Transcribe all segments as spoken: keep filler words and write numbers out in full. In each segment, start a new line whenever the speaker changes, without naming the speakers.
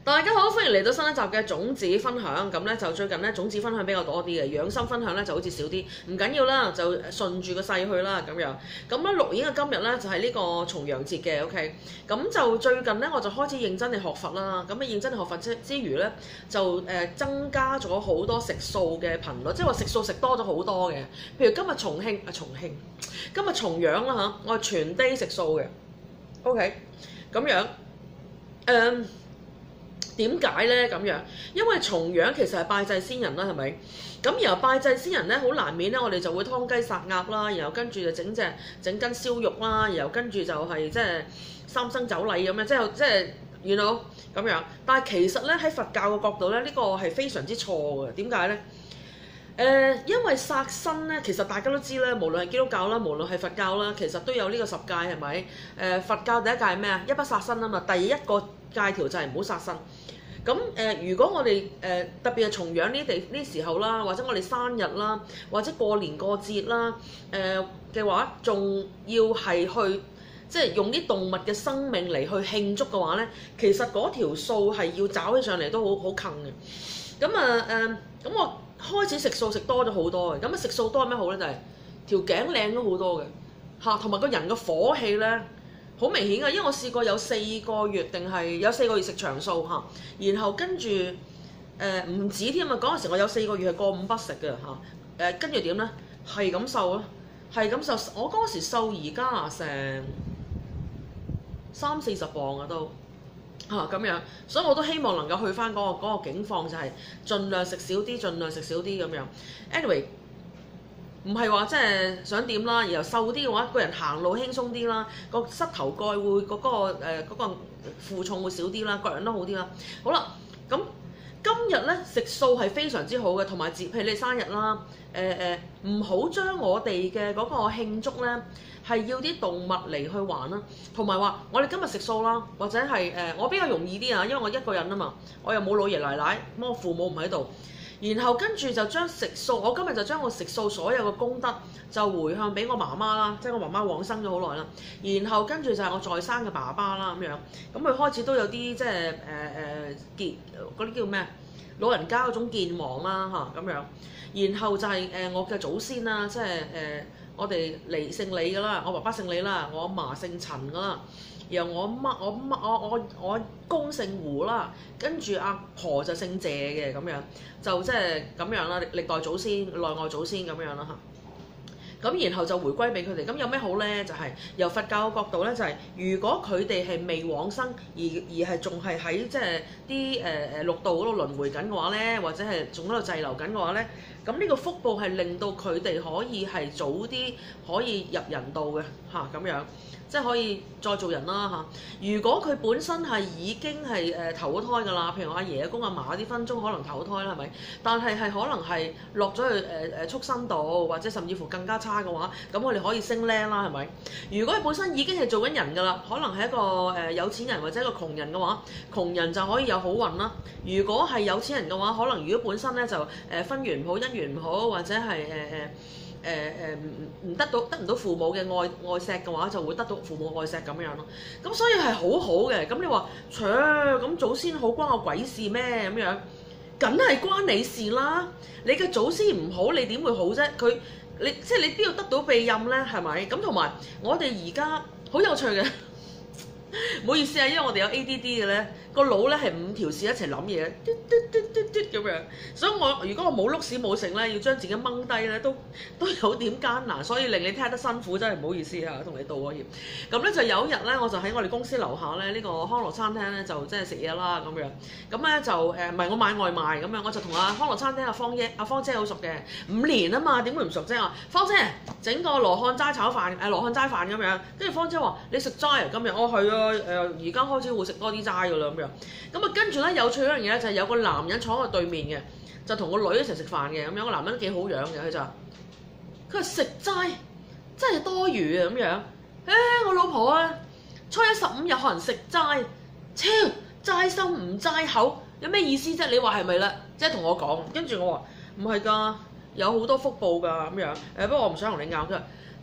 大家好，歡迎嚟到新一集嘅種子分享。咁咧就最近咧種子分享比較多啲嘅，養生分享咧就好似少啲。唔緊要啦，就順住個勢去啦咁樣。咁咧錄影嘅今日咧就係、是、呢個重陽節嘅 ，OK。咁就最近咧我就開始認真地學佛啦。咁啊認真地學佛之之餘咧，就誒、呃、增加咗好多食素嘅頻率，即係話食素食多咗好多嘅。譬如今日重慶啊重慶，今日重陽啦嚇，我係全 day 食素嘅 ，OK。咁樣誒。呃點解咧咁樣？因為重陽其實係拜祭先人啦，係咪？咁然後拜祭先人咧，好難免咧，我哋就會劏雞殺鴨啦，然後跟住就整隻整斤燒肉啦，然後跟住就係即係三牲酒禮咁樣，即係即係 you know 咁樣。但係其實咧喺佛教嘅角度咧，呢個係非常之錯嘅。點解咧？誒、呃，因為殺生咧，其實大家都知咧，無論係基督教啦，無論係佛教啦，其實都有呢個十戒係咪？誒、呃，佛教第一戒係咩啊？一不殺生啊嘛，第一個戒條就係唔好殺生。咁誒、呃，如果我哋誒、呃、特別係重陽呢地呢時候啦，或者我哋生日啦，或者過年過節啦，誒嘅話，仲要係去即係用啲動物嘅生命嚟去慶祝嘅話咧，其實嗰條數係要找起上嚟都好好近嘅。咁啊誒，咁、呃、我開始食素食多咗好多嘅。咁啊食素多係咩好咧？就係、是、條頸靚咗好多嘅嚇，同埋個人嘅火氣咧。好明顯嘅，因為我試過有四個月定係有四個月食長素嚇，然後跟住誒唔止添啊！嗰陣時我有四個月係過午不食嘅嚇，誒跟住點咧？係咁瘦咯，係咁瘦。我嗰時瘦而家啊成三四十磅啊都嚇咁樣，所以我都希望能夠去翻嗰個嗰個境況，就係盡量食少啲，盡量食少啲咁樣。Anyway。唔係話即係想點啦，然後瘦啲嘅話，個人行路輕鬆啲啦，個膝頭蓋會嗰、嗰個誒嗰、呃嗰個負重會少啲啦，個人都好啲啦。好啦，咁今日咧食素係非常之好嘅，同埋節譬如你生日啦，誒誒唔好將我哋嘅嗰個慶祝咧係要啲動物嚟去玩啦，同埋話我哋今日食素啦，或者係誒、呃、我比較容易啲啊，因為我一個人啊嘛，我又冇老爺奶奶，咁我父母唔喺度。然後跟住就將食素，我今日就將我食素所有嘅功德就回向俾我媽媽啦，即係我媽媽往生咗好耐啦。然後跟住就係我在生嘅爸爸啦咁樣，咁佢開始都有啲即係誒誒健嗰啲叫咩老人家嗰種健忘啦嚇咁樣。然後就係、是、誒、呃、我嘅祖先啦，即係誒、呃、我哋李姓李噶啦，我爸爸姓李啦，我阿嫲姓陳噶啦。然後我媽我媽我我我公姓胡啦，跟住阿婆就姓謝嘅咁樣，就即係咁樣啦，歷代祖先、內外祖先咁樣啦嚇。咁然後就回歸俾佢哋，咁有咩好咧？就係、是、由佛教嘅角度咧，就係、是、如果佢哋係未往生，而而係仲係喺即係啲誒誒六道嗰度輪迴緊嘅話咧，或者係仲喺度滯留緊嘅話咧，咁呢個福報係令到佢哋可以係早啲可以入人道嘅嚇咁樣。即係可以再做人啦嚇。如果佢本身係已經係誒、呃、投咗胎㗎啦，譬如我阿爺阿公阿嫲啲分鐘可能投咗胎啦，係咪？但係係可能係落咗去誒誒畜生道，或者甚至乎更加差嘅話，咁我哋可以升靚啦，係咪？如果佢本身已經係做緊人㗎啦，可能係一個誒、呃、有錢人或者一個窮人嘅話，窮人就可以有好運啦。如果係有錢人嘅話，可能如果本身咧就誒、呃、婚緣唔好、姻緣唔好，或者係誒誒。呃誒誒唔唔得到得唔到父母嘅愛愛錫嘅話，就會得到父母愛錫咁樣咯。咁所以係好好嘅。咁你話，切咁祖先好關我鬼事咩咁樣？梗係關你事啦！你嘅祖先唔好，你點會好啫？佢你即係你邊度得到庇蔭咧？係咪？咁同埋我哋而家好有趣嘅。唔好意思啊，因為我哋有 A D D 嘅咧，個腦咧係五條線一齊諗嘢，嘟嘟嘟嘟嘟咁樣。所以我如果我冇碌屎冇成咧，要將自己掹低咧，都都有點艱難，所以令你聽得辛苦，真係唔好意思啊，同你道個歉。咁咧就有一日咧，我就喺我哋公司樓下咧呢、呢個康樂餐廳咧，就即係食嘢啦咁樣。咁咧就誒唔係我買外賣咁樣，我就同阿康樂餐廳阿方姐阿方姐好熟嘅，五年啊嘛，點會唔熟啫？我方姐整個羅漢齋炒飯誒、呃、羅漢齋飯咁樣，跟住方姐話你食齋啊今日？我係啊。誒而家開始會食多啲齋㗎啦咁樣，咁啊跟住咧有趣一樣嘢咧就係有個男人坐喺我對面嘅，就同個女一齊食飯嘅咁樣，個男人都幾好樣嘅，佢就佢話食齋真係多餘啊咁樣，誒、欸、我老婆啊初一十五日可能食齋，超齋心唔齋口，有咩意思啫？你話係咪啦？即係同我講，跟住我話唔係㗎，有好多福報㗎咁樣，誒不過我唔想同你拗，佢話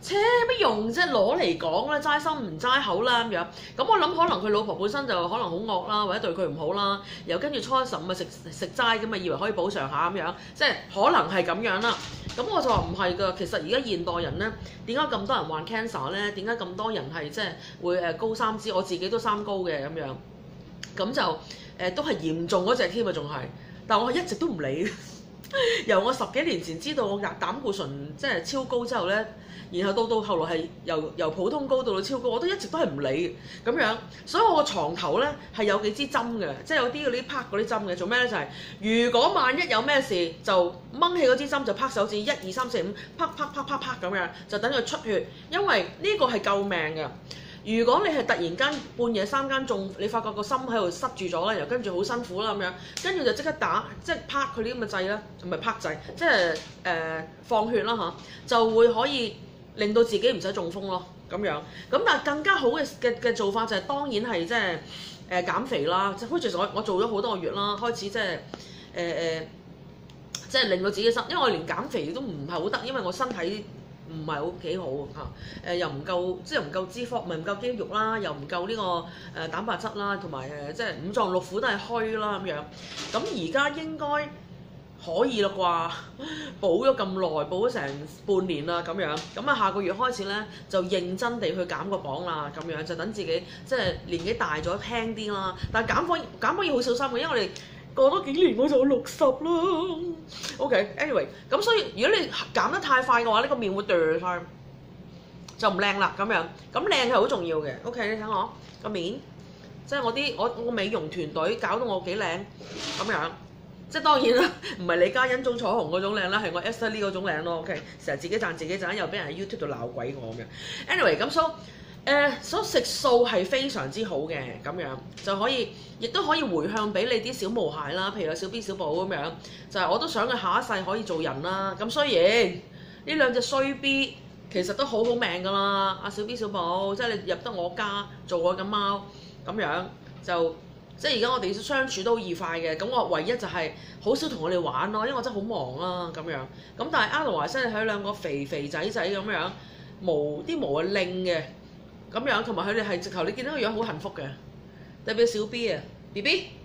切乜用啫？攞嚟講啦，齋心唔齋口啦咁樣。咁我諗可能佢老婆本身就可能好惡啦，或者對佢唔好啦，又跟住初一十五啊食食齋咁啊，以為可以補償下咁樣，即係可能係咁樣啦。咁我就話唔係㗎，其實而家現代人咧，點解咁多人患 cancer 咧？點解咁多人係即係會誒高三脂？我自己都三高嘅咁樣，咁就誒、呃、都係嚴重嗰隻添啊，仲係。但我係一直都唔理。由我十幾年前知道我膽固醇即係超高之後咧，然後到到後來係由由普通高到到超高，我都一直都係唔理咁樣。所以我個床頭咧係有幾支針嘅，即係有啲嗰啲拍嗰啲針嘅。做咩咧？就係、是、如果萬一有咩事，就掹起嗰支針就拍手指，一二三四五，啪啪啪啪啪咁樣，就等佢出血，因為呢個係救命嘅。如果你係突然間半夜三更中，你發覺個心喺度塞住咗啦，又跟住好辛苦啦咁樣，跟住就即刻打，即係拍佢啲咁嘅掣啦，唔係拍掣，即係誒、呃、放血啦嚇，就會可以令到自己唔使中風咯咁樣。咁但係更加好嘅嘅嘅做法就係、是、當然係即係誒減肥啦，即係好似我我做咗好多個月啦，開始即係誒誒，即係令到自己身，因為我連減肥都唔係好得，因為我身體唔係好幾好嚇，誒又唔夠，即係唔夠脂肪，唔係唔夠肌肉啦，又唔夠呢個誒蛋白質啦，同埋誒即係五臟六腑都係虛啦咁樣。咁而家應該可以啦啩，補咗咁耐，補咗成半年啦咁樣。咁啊下個月開始咧就認真地去減個磅啦，咁樣就等自己即係年紀大咗輕啲啦。但係減磅減磅要好小心嘅，因為我哋過多幾年我就六十啦。OK，anyway，、okay，咁所以如果你減得太快嘅話，呢、這個面會掉晒，就唔靚啦咁樣。咁靚係好重要嘅。OK，你睇我個面，即係我啲我我美容團隊搞到我幾靚咁樣。即係當然啦，唔係李嘉欣、鍾楚紅嗰種靚啦，係我 Esther Lee 嗰種靚咯。OK，成日自己讚自己讚，又俾人喺 YouTube 度鬧鬼我咁樣。Anyway，咁 so 誒，所以食素係非常之好嘅，咁樣就可以，亦都可以回向俾你啲小毛孩啦，譬如有小 B 小寶咁樣，就係、是、我都想佢下一世可以做人啦。咁雖然呢兩隻衰 B 其實都好好命噶啦，阿小 B 小寶，即係你入得我家做我嘅貓咁樣，就即係而家我哋相處都好愉快嘅。咁我唯一就係好少同我哋玩咯，因為我真係好忙啦咁樣。咁但係 otherwise 睇兩個肥肥仔仔咁樣，毛啲毛係靚嘅。咁樣，同埋佢哋係直頭，你見到個樣好幸福嘅，特別小 B 啊 ，B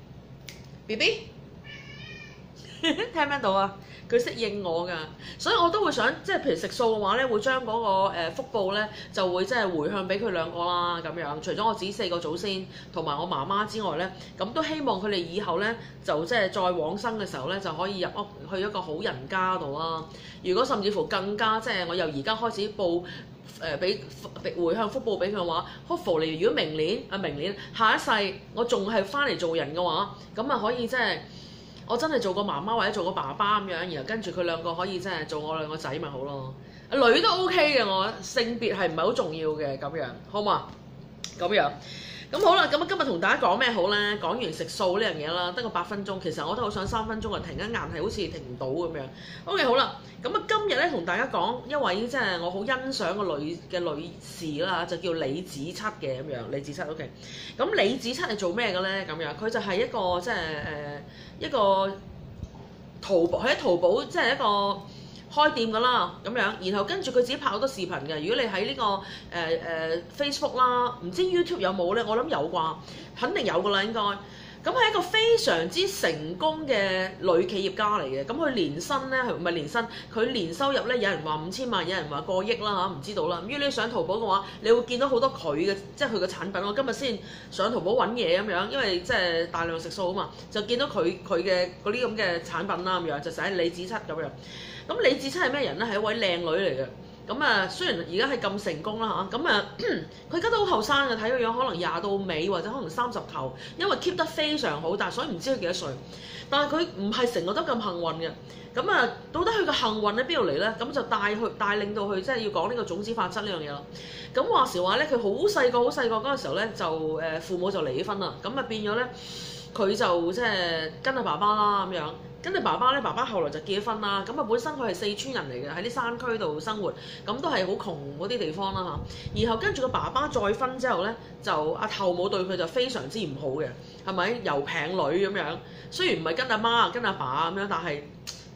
B，B B， 聽唔聽到啊？佢識應我㗎，所以我都會想，即係譬如食素嘅話咧，會將嗰、那個、呃、福報咧，就會即係回向俾佢兩個啦，咁樣。除咗我自己四個祖先同埋我媽媽之外咧，咁都希望佢哋以後咧，就即係再往生嘅時候咧，就可以入屋去一個好人家度啦。如果甚至乎更加，即係我由而家開始報。誒俾回向福報俾佢嘅話 hopefully 如果明年啊明年下一世我仲係翻嚟做人嘅話，咁啊可以即係我真係做個媽媽或者做個爸爸咁樣，然後跟住佢兩個可以即係做我兩個仔咪好咯。女都 OK 嘅，我性別係唔係好重要嘅咁樣，好嘛？咁樣咁好啦，咁啊今日同大家講咩好咧？講完食素呢樣嘢啦，得個八分鐘，其實我都好想三分鐘啊，停一硬係好似停唔到咁樣。OK 好啦。咁啊，今日咧同大家講一位即係我好欣賞嘅女嘅女士啦，就叫李子柒嘅咁樣。李子柒 OK。咁李子柒係做咩嘅咧？咁樣佢就係一個即係誒、呃、一個淘寶喺淘寶即係一個開店㗎啦咁樣。然後跟住佢自己拍好多視頻嘅。如果你喺呢、這個誒誒、呃呃、Facebook 啦，唔知 YouTube 有冇咧？我諗有啩，肯定有㗎啦應該。咁係一個非常之成功嘅女企業家嚟嘅，咁佢年薪咧，唔係年薪，佢年收入咧，有人話五千萬，有人話過億啦嚇，唔知道啦。如果你上淘寶嘅話，你會見到好多佢嘅，即係佢嘅產品。我今日先上淘寶揾嘢咁樣，因為即係大量食素啊嘛，就見到佢佢嘅嗰啲咁嘅產品啦咁樣，就寫李子柒咁樣。咁李子柒係咩人咧？係一位靚女嚟嘅。咁啊，雖然而家係咁成功啦嚇，咁啊，佢而家都好後生嘅，睇個樣可能廿到尾或者可能三十頭，因為 keep 得非常好，但係所以唔知佢幾多歲。但係佢唔係成個都咁幸運嘅。咁啊，到底佢嘅幸運喺邊度嚟咧？咁就帶去帶領到佢，即係要講呢個種子法則呢樣嘢咯。咁話時話咧，佢好細個好細個嗰陣時候咧，就誒父母就離婚啦。咁啊變咗咧，佢就即係跟阿爸爸啦咁樣。跟住爸爸咧，爸爸後來就結咗婚啦。咁啊，本身佢係四川人嚟嘅，喺啲山區度生活，咁都係好窮嗰啲地方啦嚇。然後跟住個爸爸再婚之後咧，就阿後母對佢就非常之唔好嘅，係咪？又平女咁樣。雖然唔係跟阿媽跟阿爸咁樣，但係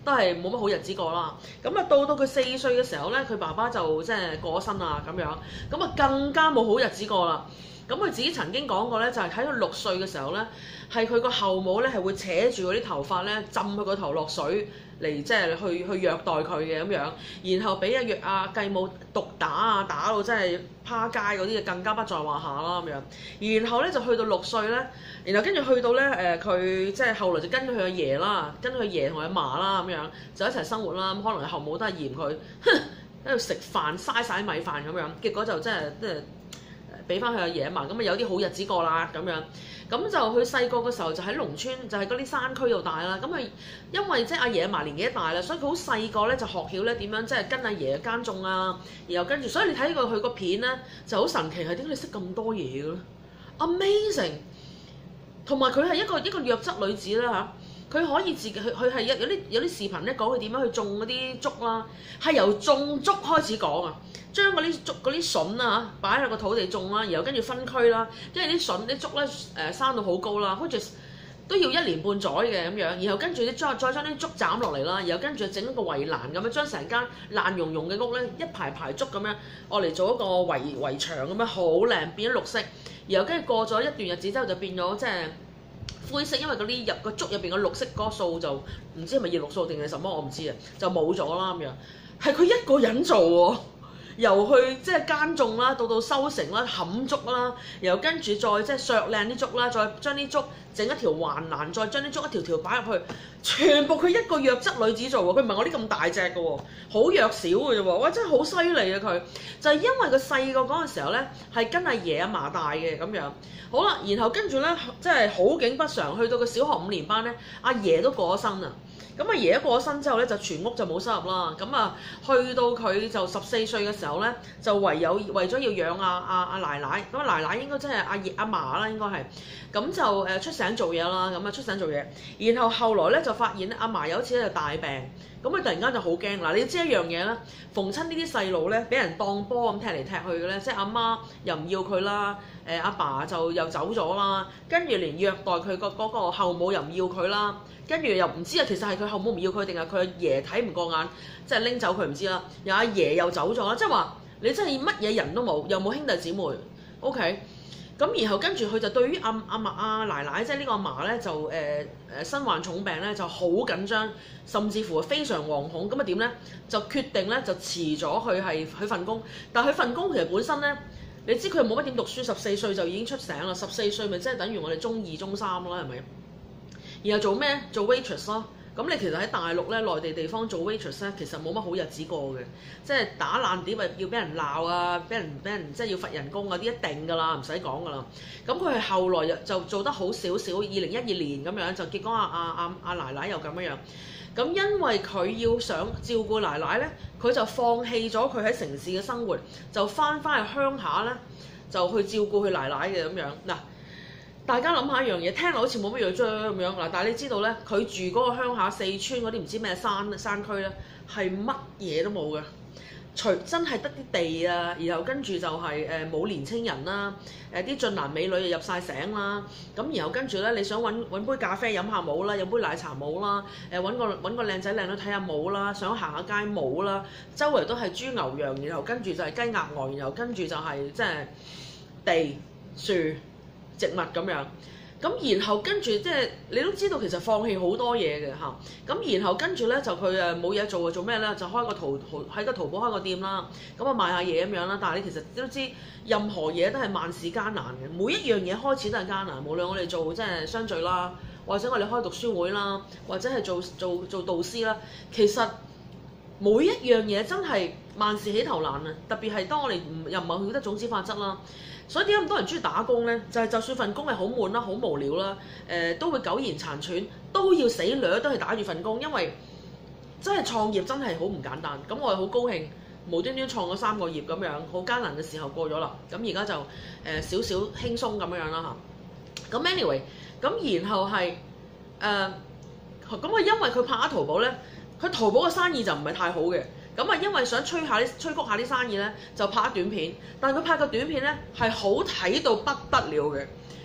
都係冇乜好日子過啦。咁啊到到佢四歲嘅時候咧，佢爸爸就即係過咗身啦咁樣，咁啊更加冇好日子過啦。咁佢自己曾經講過咧，就係喺佢六歲嘅時候咧，係佢個後母咧係會扯住嗰啲頭髮咧，浸佢個頭落水嚟，即係去去虐待佢嘅咁樣，然後俾阿若阿繼母毒打啊，打到真係趴街嗰啲，就更加不在話下啦咁樣。然後咧就去到六歲咧，然後跟住去到咧誒佢即係後來就跟佢阿爺啦，跟佢爺同阿嫲啦咁樣，就一齊生活啦。咁可能後母都係嫌佢喺度食飯嘥晒米飯咁樣，結果就真係即係。俾翻佢阿爺嘛，咁啊有啲好日子過啦咁樣，咁就佢細個嘅時候就喺農村，就喺嗰啲山區度大啦。咁啊，因為即係阿爺阿嫲年紀大啦，所以佢好細個咧就學曉咧點樣即係跟阿爺耕種啊，然後跟住，所以你睇過佢個片咧就好神奇，係點解你識咁多嘢嘅咧 ？Amazing！ 同埋佢係一個一個弱質女子啦嚇，佢可以自己佢佢係有有啲有啲視頻咧講佢點樣去種嗰啲竹啦，係由種竹開始講啊。將嗰啲竹嗰啲筍啊擺喺個土地種啦，然後跟住分區啦，跟住啲筍啲竹咧誒生到好高啦，好似都要一年半載嘅咁樣，然後跟住咧再再將啲竹斬落嚟啦，然後跟住整一個圍欄咁樣，將成間爛溶溶嘅屋咧一排排竹咁樣，我嚟做一個圍圍牆咁樣，好靚變咗綠色，然後跟住過咗一段日子之後就變咗即係灰色，因為嗰啲入個竹入邊嘅綠色嗰個素就唔知係咪葉綠素定係什麼，我唔知啊，就冇咗啦咁樣，係佢一個人做喎。由去即係耕種啦，到到收成啦、冚竹啦，然後跟住再即係削靚啲竹啦，再將啲竹整一條環欄，再將啲竹一條條擺入去，全部佢一個弱質女子做喎，佢唔係我啲咁大隻嘅喎，好弱小嘅啫喎，哇真係好犀利啊佢！就係因為佢細個嗰陣時候咧，係跟阿爺阿嫲大嘅咁樣，好啦，然後跟住咧即係好景不常，去到個小學五年班咧，阿爺都過咗身啦。咁阿爺一過咗身之後咧，就全屋就冇收入啦。咁啊，去到佢就十四歲嘅時候咧，就唯有為咗要養阿阿阿奶奶，咁啊奶奶應該真係阿爺阿嫲啦，應該係。咁就誒出省做嘢啦，咁啊出省做嘢。然後後來咧就發現咧，阿嫲有一次咧就大病，咁佢突然間就好驚嗱。你要知一樣嘢咧，逢親呢啲細路咧，俾人當波咁踢嚟踢去嘅咧，即係阿媽又唔要佢啦，誒阿爸就又走咗啦，跟住連虐待佢個嗰個後母又唔要佢啦。跟住又唔知啊，其實係佢後母唔要佢定係佢阿爺睇唔過眼，即係拎走佢唔知啦。又阿爺又走咗啦，即係話你真係乜嘢人都冇，又冇兄弟姊妹。OK，咁然後跟住佢就對於阿阿嫲阿奶奶即係呢個阿嫲咧就誒誒、呃、身患重病咧就好緊張，甚至乎非常惶恐。咁啊點咧就決定咧就辭咗佢係佢份工，但係佢份工其實本身咧，你知佢冇乜點讀書，十四歲就已經出省啦。十四歲咪即係等於我哋中二中三啦，係咪？然後做咩？做 waitress 咯。咁你其實喺大陸咧，內地地方做 waitress 咧，其實冇乜好日子過嘅。即係打爛碟啊，要俾人鬧啊，俾人俾人即係要罰人工嗰啲一定㗎啦，唔使講㗎啦。咁佢係後來就做得好少少，二零一二年咁樣就結果阿阿阿阿奶奶又咁樣樣。咁因為佢要想照顧奶奶咧，佢就放棄咗佢喺城市嘅生活，就翻返去鄉下咧，就去照顧佢奶奶嘅咁樣嗱。大家諗下一樣嘢，聽落好似冇乜嘢啫咁樣嗱，但係你知道咧，佢住嗰個鄉下四川嗰啲唔知咩山山區咧，係乜嘢都冇嘅，除真係得啲地啊，然後跟住就係誒冇年青人啦，誒啲俊男美女就入晒醒啦，咁然後跟住咧，你想揾揾杯咖啡飲下冇啦，飲杯奶茶冇啦，誒揾個揾個靚仔靚女睇下冇啦，想行下街冇啦，周圍都係豬牛羊，然後跟住就係雞鴨鵝，然後跟住就係即係地樹植物咁樣，咁然後跟住即係你都知道其實放棄好多嘢嘅嚇，咁然後跟住咧就佢誒冇嘢做啊，做咩咧？就開個淘喺個淘寶開個店啦，咁啊賣下嘢咁樣啦。但係你其實都知任何嘢都係萬事艱難嘅，每一樣嘢開始都係艱難。無論我哋做即係相聚啦，或者我哋開讀書會啦，或者係做做做導師啦，其實每一樣嘢真係萬事起頭難啊！特別係當我哋唔又唔係曉得種子法則啦。所以點解咁多人中意打工咧？就係、是、就算份工係好悶啦、好無聊啦，誒、呃、都會苟延殘喘，都要死掠都係打住份工，因為真係創業真係好唔簡單。咁我係好高興，無端端創咗三個業咁樣，好艱難嘅時候過咗啦。咁而家就誒、呃、少少輕鬆咁樣樣啦嚇。咁 anyway，咁然後係誒咁啊，因為佢拍咗淘寶咧，佢淘寶嘅生意就唔係太好嘅。咁啊，因為想吹下啲吹谷下啲生意咧，就拍短片。但係佢拍個短片咧係好睇到不得了嘅。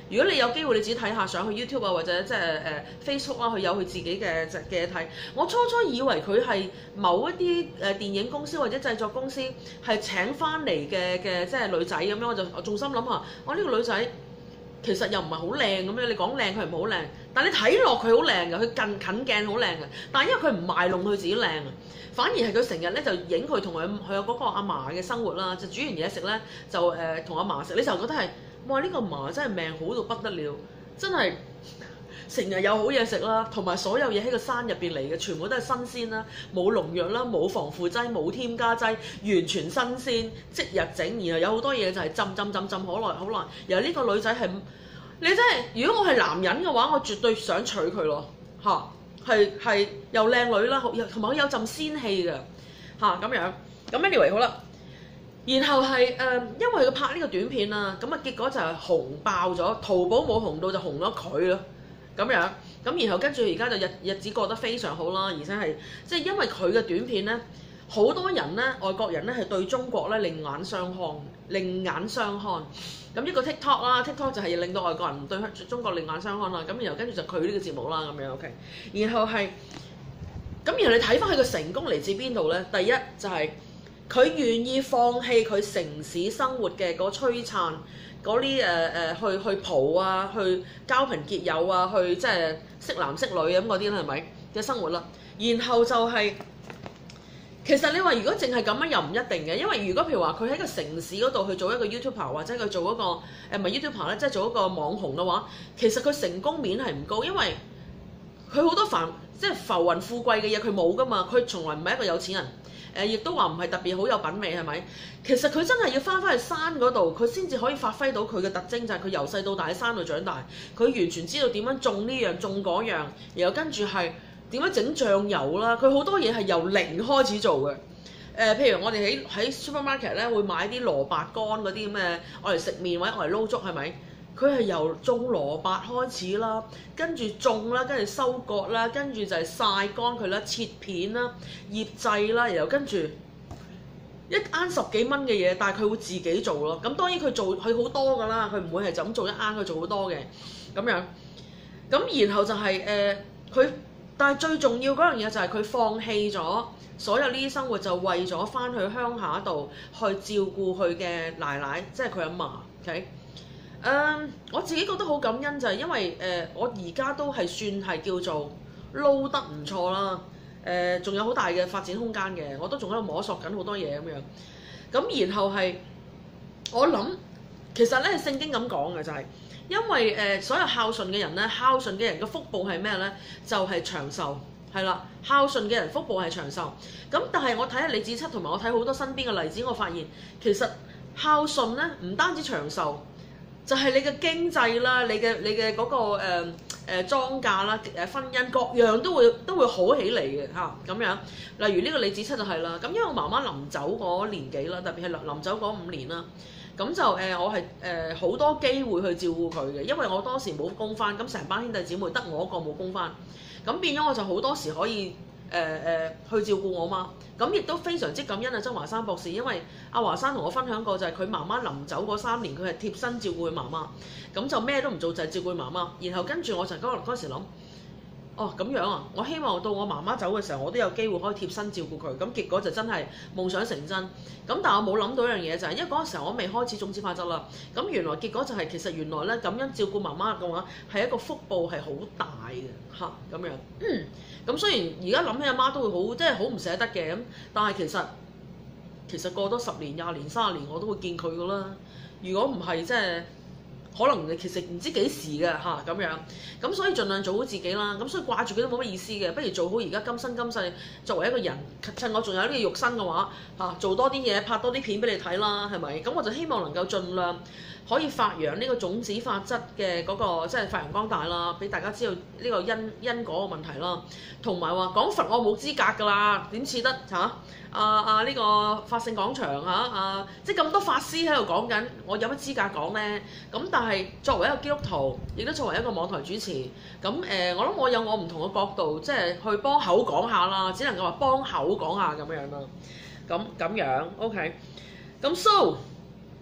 如果你有機會你自己睇下，上去 YouTube 啊或者即係誒 Facebook 啦，佢有佢自己嘅嘅睇。我初初以為佢係某一啲誒電影公司或者製作公司係請翻嚟嘅嘅即係女仔咁樣，我就我重心諗下，我呢個女仔其實又唔係好靚咁樣。你講靚佢唔好靚，但係你睇落佢好靚嘅，佢近近鏡好靚嘅。但係因為佢唔賣弄佢自己靚啊，反而係佢成日咧就影佢同佢佢有嗰個阿嫲嘅生活啦，就煮完嘢食咧就誒同阿嫲食，你就覺得係哇呢個嫲真係命好到不得了，真係成日有好嘢食啦，同埋所有嘢喺個山入邊嚟嘅，全部都係新鮮啦，冇農藥啦，冇防腐劑，冇添加劑，完全新鮮，即日整。然後有好多嘢就係浸浸浸浸好耐好耐。然後呢個女仔係你真係，如果我係男人嘅話，我絕對想娶佢咯嚇，係係又靚女啦，同埋有陣仙氣嘅嚇咁樣。咁 anyway 好啦。然後係誒、呃，因為佢拍呢個短片啊，咁啊結果就係紅爆咗，淘寶冇紅到就紅咗佢咯，咁樣咁然後跟住而家就日日子過得非常好啦，而且係即係因為佢嘅短片咧，好多人咧外國人咧係對中國咧另眼相看，另眼相看。咁一個 TikTok 啦 ，TikTok 就係令到外國人對中國另眼相看啦。咁然後跟住就佢呢個節目啦，咁樣 OK。然後係咁，然後你睇翻佢嘅成功嚟自邊度咧？第一就係、是。佢願意放棄佢城市生活嘅嗰璀璨嗰啲誒誒去去蒲啊，去交朋結友啊，去即係識男識女咁嗰啲啦，係咪嘅生活啦？然後就係、是、其實你話如果淨係咁樣又唔一定嘅，因為如果譬如話佢喺個城市嗰度去做一個 YouTuber 或者佢做一個誒唔係 YouTuber 咧，即係做一個網紅嘅話，其實佢成功面係唔高，因為佢好多繁即係浮雲富貴嘅嘢佢冇噶嘛，佢從來唔係一個有錢人。誒，亦都話唔係特別好有品味，係咪？其實佢真係要翻返去山嗰度，佢先至可以發揮到佢嘅特徵，就係佢由細到大喺山度長大，佢完全知道點樣種呢樣種嗰樣，然後跟住係點樣整醬油啦。佢好多嘢係由零開始做嘅。誒、呃，譬如我哋喺喺 supermarket 咧會買啲蘿蔔乾嗰啲咩，我嚟食麵或者我嚟撈粥，係咪？佢係由種蘿蔔開始啦，跟住種啦，跟住收割啦，跟住就係曬乾佢啦，切片啦，醃製啦，然後跟住一啱十幾蚊嘅嘢，但係佢會自己做咯。咁當然佢做佢好多㗎啦，佢唔會係就咁做一啱，佢做好多嘅咁樣。咁然後就係誒佢，但係最重要嗰樣嘢就係佢放棄咗所有呢啲生活，就為咗翻去鄉下度去照顧佢嘅奶奶，即係佢阿嫲。OK。誒、uh, 我自己覺得好感恩就係因為誒、呃、我而家都係算係叫做撈得唔錯啦，誒、呃、仲有好大嘅發展空間嘅，我都仲喺度摸索緊好多嘢咁樣。咁然後係我諗其實咧聖經咁講嘅就係、是、因為誒、呃、所有孝順嘅人咧，孝順嘅人嘅福報係咩咧？就係、是、長壽，係啦，孝順嘅人福報係長壽。咁但係我睇下李子柒同埋我睇好多身邊嘅例子，我發現其實孝順咧唔單止長壽。就係你嘅經濟啦，你嘅你嘅嗰、那個誒誒、呃、莊稼啦，誒婚姻各樣都會都會好起嚟嘅嚇咁樣。例如呢個李子柒就係啦，咁因為我媽媽臨走嗰年幾啦，特別係臨臨走嗰五年啦，咁就誒、呃、我係誒好多機會去照顧佢嘅，因為我當時冇工返，咁成班兄弟姊妹得我一個冇工返，咁變咗我就好多時可以。誒誒、呃、去照顧我嘛，咁亦都非常之感恩啊，曾華山博士，因為阿華山同我分享過就係佢媽媽臨走嗰三年，佢係貼身照顧佢媽媽，咁就咩都唔做就係照顧佢媽媽，然後跟住我就嗰嗰時諗，哦咁樣啊，我希望到我媽媽走嘅時候，我都有機會可以貼身照顧佢，咁結果就真係夢想成真，咁但係我冇諗到一樣嘢就係，因為嗰個時候我未開始種子法則啦，咁原來結果就係其實原來咧咁樣照顧媽媽嘅話係一個福報係好大嘅嚇咁樣。嗯咁雖然而家諗起阿媽都會好，即係好唔捨得嘅咁，但係其實其實過多十年、廿年、三十年，我都會見佢噶啦。如果唔係，即係可能你其實唔知幾時嘅嚇咁樣。咁所以盡量做好自己啦。咁所以掛住佢都冇乜意思嘅，不如做好而家今生今世作為一個人，趁我仲有呢個肉身嘅話嚇，做多啲嘢，拍多啲片俾你睇啦，係咪？咁我就希望能夠盡量。可以發揚呢個種子法則嘅嗰個，即係發揚光大啦，俾大家知道呢個因因果嘅問題啦。同埋話講佛我冇資格㗎啦，點似得嚇？啊啊呢個法性廣場嚇啊，即係咁多法師喺度講緊，我有乜資格講呢？咁但係作為一個基督徒，亦都作為一個網台主持，咁誒、呃，我諗我有我唔同嘅角度，即係去幫口講下啦，只能夠話幫口講下咁樣啦。咁咁樣 OK，咁 so。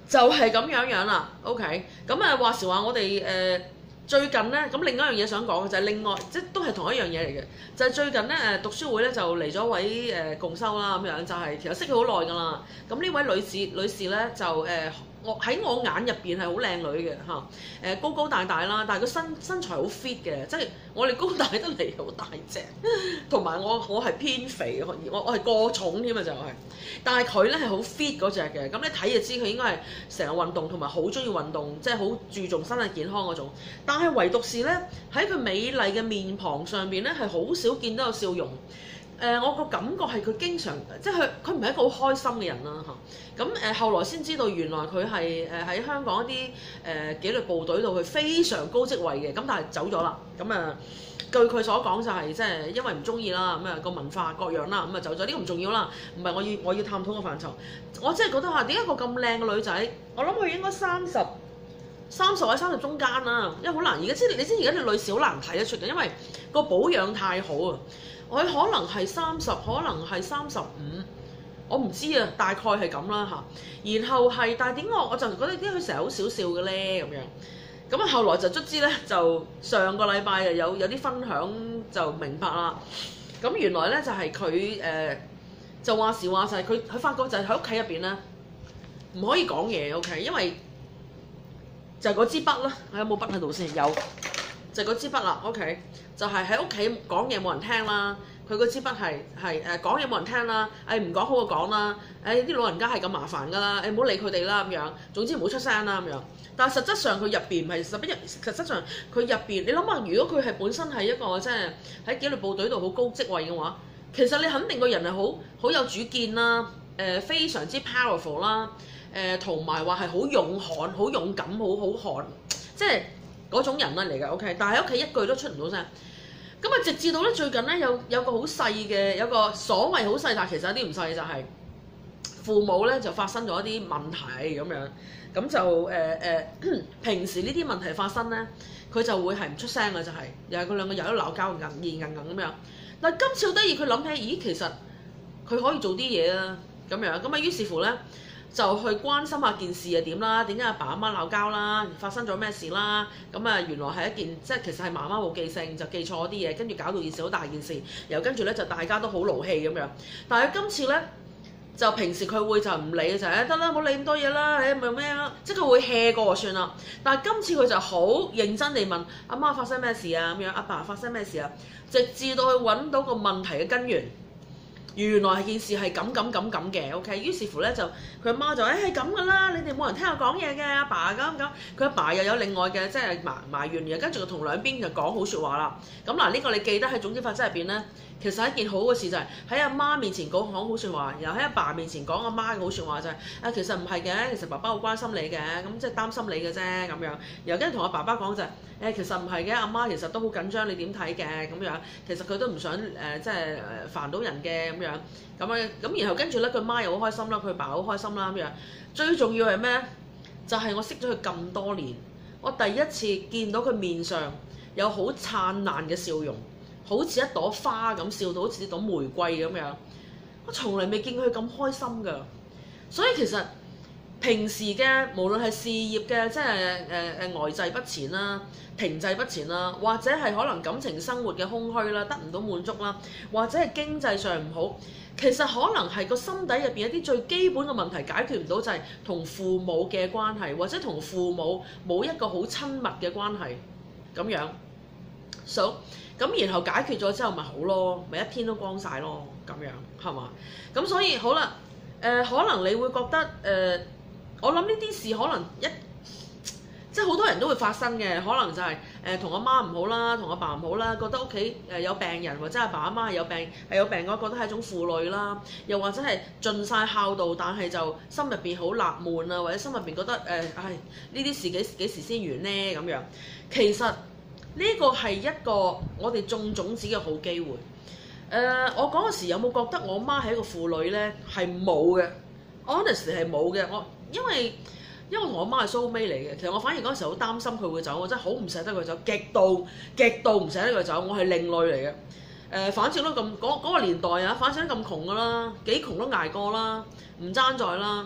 就係咁樣樣啦。OK，咁啊話時話我哋誒。呃最近咧，咁另一樣嘢想講嘅就係另外，即係都係同一樣嘢嚟嘅，就係、是、最近咧誒讀書會咧就嚟咗位誒、呃、共修啦咁樣，就係、是、其實識佢好耐㗎啦。咁呢位女士女士咧就誒。呃我喺我眼入邊係好靚女嘅嚇，誒高高大大啦，但係個身身材好 fit 嘅，即係我哋高大得嚟好大隻，同埋我我係偏肥，我我係過重添啊就係、是，但係佢咧係好 fit 嗰隻嘅，咁你睇就知佢應該係成日運動同埋好中意運動，即係好注重身體健康嗰種。但係唯獨是咧喺佢美麗嘅面龐上邊咧係好少見到有笑容。誒、呃，我個感覺係佢經常，即係佢佢唔係一個好開心嘅人啦嚇。咁、啊、誒、呃、後來先知道原來佢係誒喺香港一啲誒、呃、紀律部隊度，佢非常高職位嘅，咁但係走咗啦。咁啊，據佢所講就係、是、即係因為唔中意啦，咁啊個文化各樣啦，咁啊走咗。呢、這個唔重要啦，唔係我要我要探討嘅範疇。我真係覺得話點解個咁靚嘅女仔，我諗佢應該三十、三十或者三十中間啦，因為好難。而家知你知而家啲女士好難睇得出嘅，因為個保養太好啊。佢可能係三十，可能係三十五，我唔知啊，大概係咁啦嚇。然後係，但係點解我就覺得點解佢成日好少笑嘅咧咁樣？咁啊後來就卒之咧，就上個禮拜又有有啲分享就明白啦。咁原來咧就係佢誒就話時話曬，佢佢發覺就係喺屋企入邊咧唔可以講嘢 ，OK？ 因為就係嗰支筆啦，我有冇筆喺度先？有。就嗰支筆啦 ，OK，就係喺屋企講嘢冇人聽啦。佢嗰支筆係係誒講嘢冇人聽啦。誒唔講好過講啦。誒、哎、啲老人家係咁麻煩㗎啦。誒唔好理佢哋啦咁樣。總之唔好出聲啦咁樣。但係實質上佢入邊唔係實質，實質上佢入邊你諗下，如果佢係本身係一個即係喺紀律部隊度好高職位嘅話，其實你肯定個人係好好有主見啦。誒、呃、非常之 powerful 啦。誒同埋話係好勇悍、好勇敢、好好悍，即係。嗰種人啦嚟嘅 ，OK，但係喺屋企一句都出唔到聲。咁啊，直至到咧最近咧有有個好細嘅，有個所謂好細，但係其實有啲唔細，就係、是、父母咧就發生咗一啲問題咁樣，咁就誒誒、呃呃、平時呢啲問題發生咧，佢就會係唔出聲嘅，就係、是、又係佢兩個又喺度鬧交，硬硬硬硬咁樣。但係今次好得意，佢諗起，咦，其實佢可以做啲嘢啊，咁樣，咁啊，於是乎咧。就去關心下件事係點啦，點解阿爸阿媽鬧交啦，發生咗咩事啦？咁啊，原來係一件即係其實係媽媽冇記性，就記錯啲嘢，跟住搞到件事好大件事，然後跟住咧就大家都好勞氣咁樣。但係今次咧就平時佢會就唔理就係得啦，冇理咁多嘢啦，誒咪咩啦，即係佢會 hea 過就算啦。但係今次佢就好認真地問阿媽發生咩事啊咁樣，阿爸發生咩事啊，直至到去揾到個問題嘅根源。原來係件事係咁咁咁咁嘅 ，OK。於是乎咧就佢阿媽就誒係咁噶啦，你哋冇人聽我講嘢嘅，阿爸咁咁。佢阿爸又有另外嘅即係埋埋怨嘅，跟住就同兩邊就講好説話啦。咁嗱呢個你記得喺總之法則入邊咧，其實係一件好嘅事就係喺阿媽面前講講好説話，然後喺阿爸面前講阿媽嘅好説話就係、是、啊其實唔係嘅，其實爸爸好關心你嘅，咁即係擔心你嘅啫咁樣。然後跟住同阿爸爸講就係、是、誒、欸、其實唔係嘅，阿媽其實都好緊張你點睇嘅咁樣。其實佢都唔想誒、呃、即係誒煩到人嘅咁樣。咁樣咁然後跟住咧佢媽又好開心啦，佢爸好開心啦咁樣。最重要係咩？就係、是、我識咗佢咁多年，我第一次見到佢面上有好燦爛嘅笑容。好似一朵花咁笑到好似一朵玫瑰咁樣，我從來未見佢咁開心㗎。所以其實平時嘅無論係事業嘅即係誒誒呆滯不前啦、停滯不前啦，或者係可能感情生活嘅空虛啦、得唔到滿足啦，或者係經濟上唔好，其實可能係個心底入邊一啲最基本嘅問題解決唔到，就係同父母嘅關係，或者同父母冇一個好親密嘅關係咁樣。So咁然後解決咗之後咪好咯，咪一天都光晒咯，咁樣係嘛？咁所以好啦，誒、呃、可能你會覺得誒、呃，我諗呢啲事可能一即係好多人都會發生嘅，可能就係誒同阿媽唔好啦，同阿爸唔好啦，覺得屋企誒有病人或者阿爸阿媽係有病係有病嘅話，覺得係一種負累啦，又或者係盡晒孝道，但係就心入邊好納悶啊，或者心入邊覺得誒，唉呢啲事幾幾時先完呢？咁樣，其實。呢個係一個我哋種種子嘅好機會。誒、呃，我嗰陣時有冇覺得我媽係一個婦女呢？係冇嘅 ，honestly 係冇嘅。我因為因為我同我媽係 soulmate 嚟嘅，其實我反而嗰陣時好擔心佢會走，我真係好唔捨得佢走，極度極度唔捨得佢走。我係另類嚟嘅。誒、呃，反正都咁嗰嗰個年代啊，反正都咁窮噶啦，幾窮都捱過啦，唔爭在啦。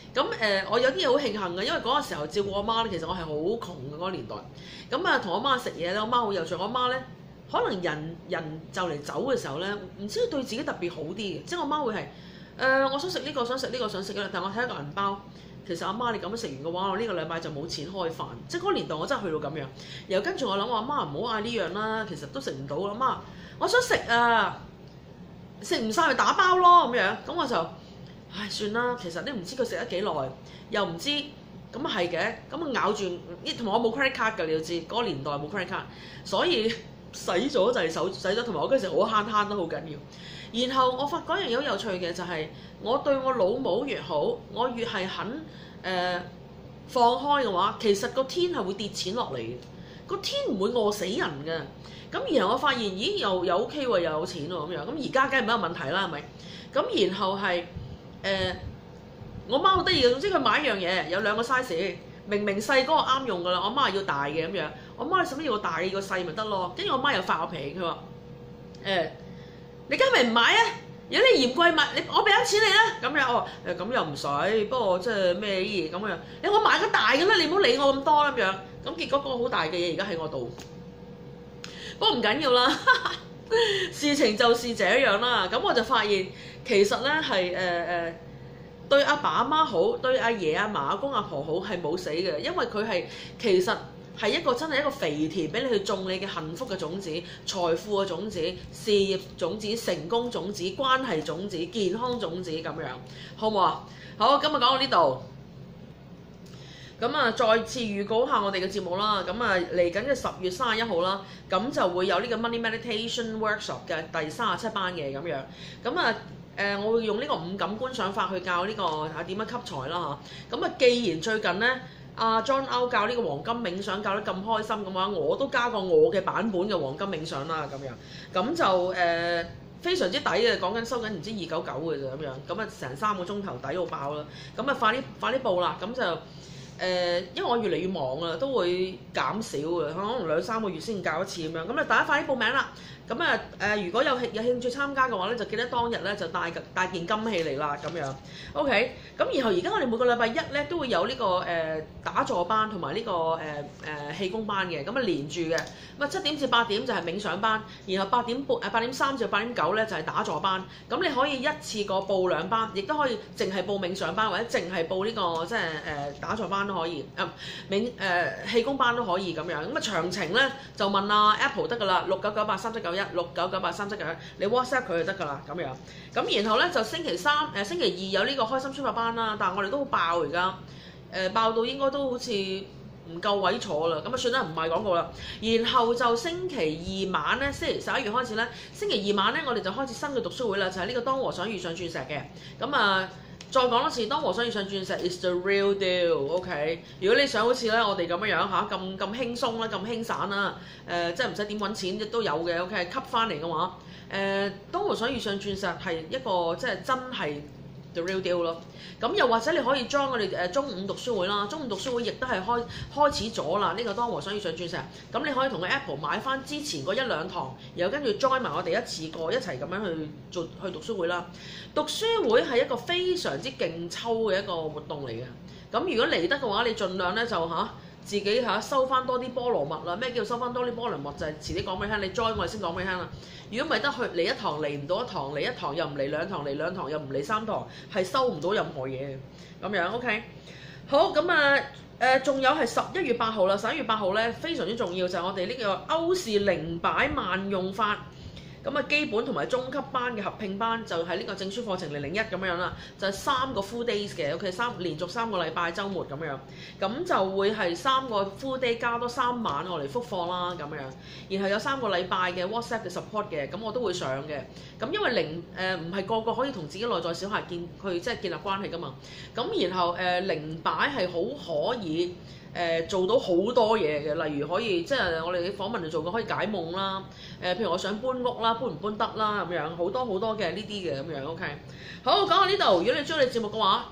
咁誒、呃，我有啲嘢好慶幸嘅，因為嗰個時候照顧我媽咧，其實我係好窮嘅嗰個年代。咁啊，同我媽食嘢咧，我媽好有趣。我媽咧，可能人人就嚟走嘅時候咧，唔知對自己特別好啲嘅，即係我媽會係誒、呃，我想食呢、呢個，想食呢、呢個，想食嗰個，但我睇一個銀包。其實阿媽你咁樣食完嘅話，我呢個禮拜就冇錢開飯，即係嗰個年代我真係去到咁樣。然後跟住我諗我阿媽唔好嗌呢樣啦，其實都食唔到。阿媽，我想食啊，食唔晒咪打包咯咁樣。咁我就唉算啦，其實你唔知佢食咗幾耐，又唔知咁啊係嘅。咁咬住，同埋我冇 credit card 㗎，你要知嗰、嗰個年代冇 credit card，所以洗咗就係手洗咗，同埋我嗰陣時好慳慳都好緊要。然後我發覺一樣好有趣嘅就係、是，我對我老母越好，我越係肯誒、呃、放開嘅話，其實個天係會跌錢落嚟嘅，個天唔會餓死人嘅。咁然後我發現，咦又又 OK 喎，又有錢喎咁樣。咁而家梗係冇乜問題啦，係咪？咁然後係誒、呃，我媽好得意嘅，總之佢買一樣嘢有兩個 size，明明細嗰個啱用㗎啦，我媽要大嘅咁樣。我媽你使乜要個大嘅，要個細咪得咯？跟住我媽又發我脾氣，佢話誒。欸你今日唔買啊？如果你嫌貴買，你我俾咗錢你啦。咁樣我話誒咁又唔使，不過即係咩嘢咁樣。你我買個大嘅啦，你唔好理我咁多啦咁樣。咁結果個好大嘅嘢而家喺我度，不過唔緊要啦。事情就是這樣啦。咁我就發現其實咧係誒誒對阿爸阿媽好，對阿爺阿嫲阿公阿婆好係冇死嘅，因為佢係其實。係一個真係一個肥田俾你去種你嘅幸福嘅種子、財富嘅種子、事業種子、成功種子、關係種子、健康種子咁樣，好唔好啊？好，今日講到呢度，咁啊再次預告下我哋嘅節目啦。咁啊嚟緊嘅十月三十一號啦，咁就會有呢個 Money Meditation Workshop 嘅第三十七班嘅咁樣。咁啊誒，我會用呢個五感觀想法去教呢、呢個啊點樣吸財啦嚇。咁啊，既然最近咧，阿 John O 教呢個黃金冥想教得咁開心嘅話，我都加個我嘅版本嘅黃金冥想啦，咁樣咁就誒、呃、非常之抵嘅，講緊收緊唔知二九九嘅啫咁樣，咁啊成三個鐘頭抵到爆啦，咁啊快啲快啲報啦，咁就誒、呃、因為我越嚟越忙啊，都會減少嘅，可能兩三個月先教一次咁樣，咁啊大家快啲報名啦！咁啊誒，如果有興有興趣參加嘅話咧，就記得當日咧就帶帶件金器嚟啦，咁樣 OK。咁然後而家我哋每個禮拜一咧都會有呢、這個誒、呃、打坐班同埋呢個誒誒、呃、氣功班嘅，咁啊連住嘅。咁啊七點至八點就係冥想班，然後八點半誒八點三至八點九咧就係打坐班。咁你可以一次過報兩班，亦都可以淨係報冥想班或者淨係報呢、這個即係誒打坐班都可以，啊冥誒、呃、氣功班都可以咁樣。咁啊詳情咧就問啊 Apple 得㗎啦，六九九八三七九一。六九九八三七九一，你 WhatsApp 佢就得㗎啦，咁樣。咁然後咧就星期三誒、呃、星期二有呢個開心出發班啦，但係我哋都好爆而家，誒、呃、爆到應該都好似唔夠位坐啦，咁啊算啦，唔賣廣告啦。然後就星期二晚咧，星期十一月開始咧，星期二晚咧我哋就開始新嘅讀書會啦，就係、是、呢個當和尚遇上鑽石嘅，咁啊。再講多次，當和尚遇上鑽石 is the real deal，OK？、Okay？如果你想好似咧我哋咁樣樣嚇，咁咁輕鬆啦，咁輕散啦，誒、呃、即係唔使點揾錢都有嘅，OK？吸翻嚟嘅話，誒、呃、當和尚遇上鑽石係一個即係真係 the real deal 咯。咁又或者你可以將我哋誒中午讀書會啦，中午讀書會亦都係開開始咗啦。呢、這個當和尚遇上鑽石，咁你可以同個 Apple 買翻之前嗰一兩堂，然後跟住 join 埋我哋一次過一齊咁樣去做去讀書會啦。讀書會係一個非常之勁抽嘅一個活動嚟嘅。咁如果嚟得嘅話，你盡量咧就嚇、啊、自己嚇、啊、收翻多啲菠蘿蜜啦。咩叫收翻多啲菠蘿蜜？就係、是、遲啲講俾你聽，你 join 我哋先講俾你聽啦。如果唔係得去嚟一堂嚟唔到一堂，嚟一堂又唔嚟兩堂，嚟兩堂又唔嚟三堂，係收唔到任何嘢嘅咁樣。OK，好咁啊誒，仲、呃、有係十一月八號啦。十一月八號咧非常之重要，就係、是、我哋呢個歐氏靈擺萬用法。咁啊，基本同埋中級班嘅合併班就係呢個證書課程零零一咁樣啦，就係、是、三個 full days 嘅，OK， 三連續三個禮拜週末咁樣，咁就會係三個 full day 加多三晚我嚟復課啦咁樣，然後有三個禮拜嘅 WhatsApp 嘅 support 嘅，咁我都會上嘅，咁因為零誒唔係個個可以同自己內在小孩建去即係建立關係噶嘛，咁然後誒靈擺係好可以。誒、呃、做到好多嘢嘅，例如可以即係我哋啲訪問就做過可以解夢啦，誒、呃、譬如我想搬屋啦，搬唔搬得啦咁樣，好多好多嘅呢啲嘅咁樣 OK。好，講到呢度，如果你中意你節目嘅話，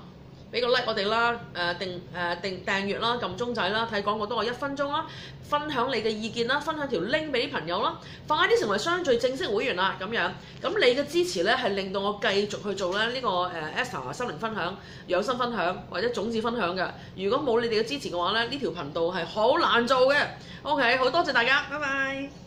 俾個 like 我哋啦，誒、呃、定誒定訂閱啦，撳鐘仔啦，睇廣告多過一分鐘啦，分享你嘅意見啦，分享條 link 俾啲朋友啦，快啲成為相聚正式會員啦，咁樣，咁你嘅支持咧係令到我繼續去做咧呢個誒 Esther 心靈分享、養生分享或者種子分享嘅。如果冇你哋嘅支持嘅話咧，呢條頻道係好難做嘅。OK，好多謝大家，拜拜。